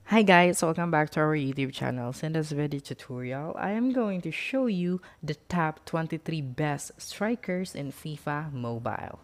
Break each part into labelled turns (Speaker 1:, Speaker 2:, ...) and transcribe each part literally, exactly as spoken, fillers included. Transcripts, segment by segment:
Speaker 1: Hi guys, welcome back to our YouTube channel. So in this video tutorial, I am going to show you the top twenty-three best strikers in FIFA Mobile.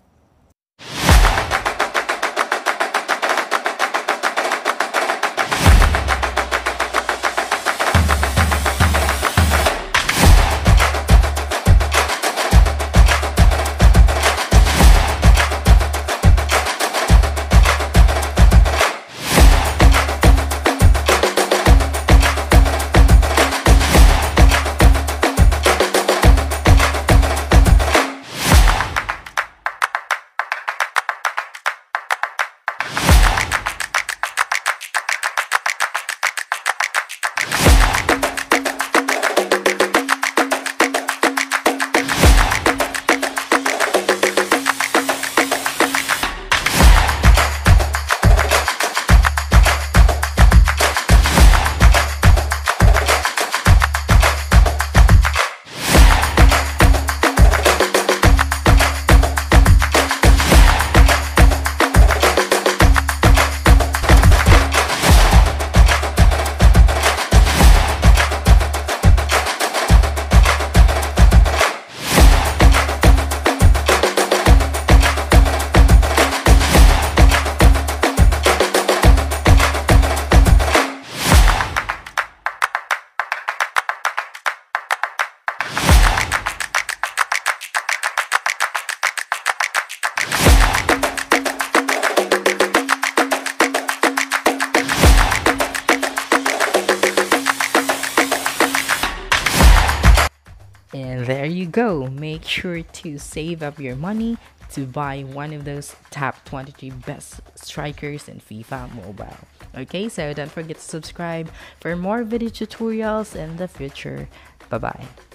Speaker 1: And there you go. Make sure to save up your money to buy one of those top twenty-three best strikers in FIFA Mobile. Okay, so don't forget to subscribe for more video tutorials in the future. Bye bye.